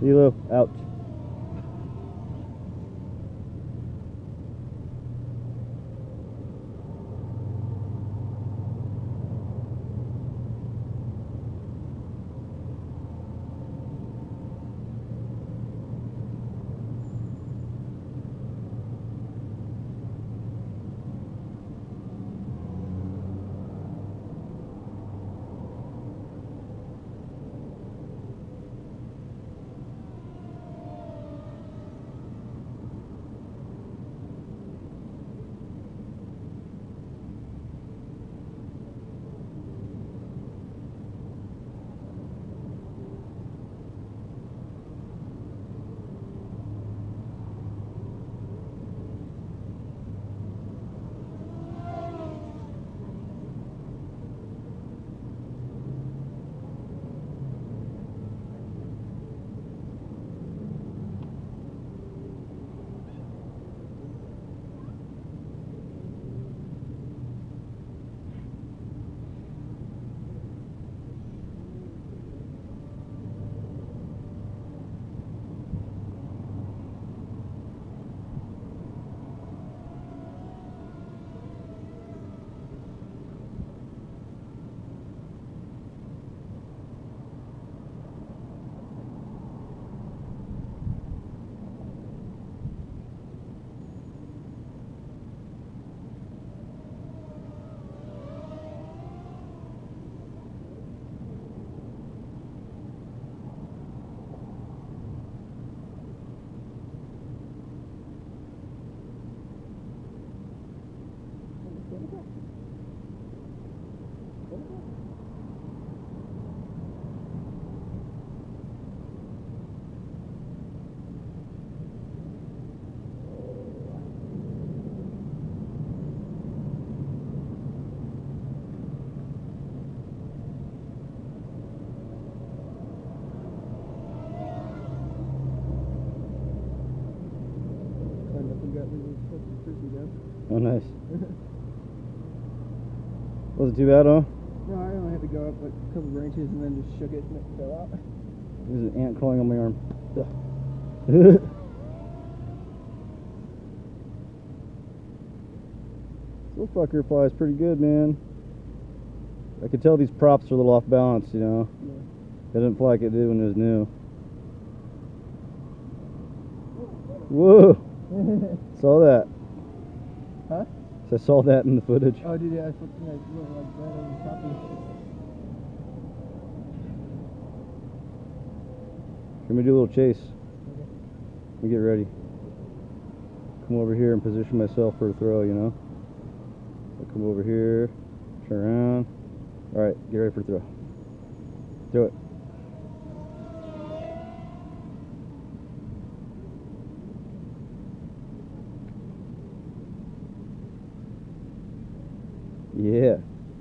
Kilo, ouch. Oh, nice. Wasn't too bad, huh? No, I only had to go up like a couple branches and then just shook it and it fell out. There's an ant crawling on my arm. This fucker flies pretty good, man. I could tell these props are a little off balance, you know. Yeah. It didn't fly like it did when it was new. Whoa! Saw that. Huh? So I saw that in the footage. Oh, dude, yeah, I fucking went like right over the top of it. Let me do a little chase. Okay. Let me get ready. Come over here and position myself for a throw, you know. I'll come over here, turn around. Alright, get ready for a throw. Do it. Yeah.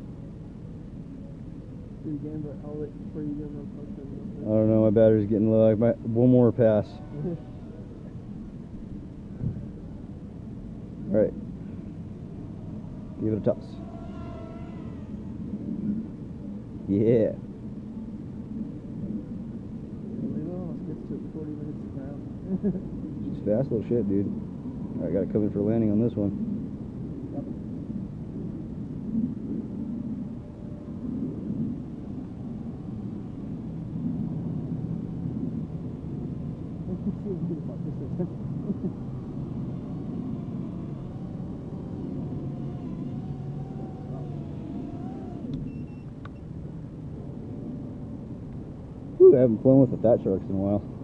Do it again, but I'll wait before you go real close. I don't know, my battery's getting low. One more pass. Alright. Give it a toss. Yeah. She's fast little shit, dude. Alright, gotta come in for landing on this one. Whew, I haven't flown with the fatsharks in a while.